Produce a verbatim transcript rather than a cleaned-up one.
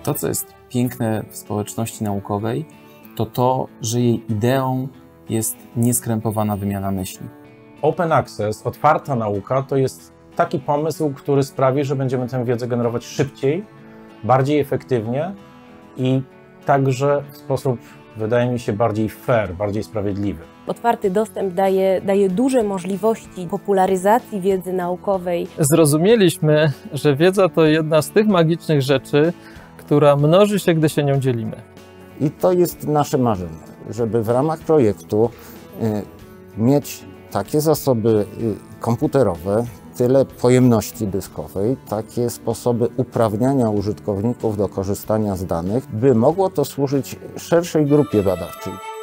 To, co jest piękne w społeczności naukowej, to to, że jej ideą jest nieskrępowana wymiana myśli. Open access, otwarta nauka, to jest taki pomysł, który sprawi, że będziemy tę wiedzę generować szybciej, bardziej efektywnie i także w sposób, wydaje mi się, bardziej fair, bardziej sprawiedliwy. Otwarty dostęp daje, daje duże możliwości popularyzacji wiedzy naukowej. Zrozumieliśmy, że wiedza to jedna z tych magicznych rzeczy, która mnoży się, gdy się nią dzielimy. I to jest nasze marzenie, żeby w ramach projektu y, mieć takie zasoby y, komputerowe, tyle pojemności dyskowej, takie sposoby uprawniania użytkowników do korzystania z danych, by mogło to służyć szerszej grupie badawczej.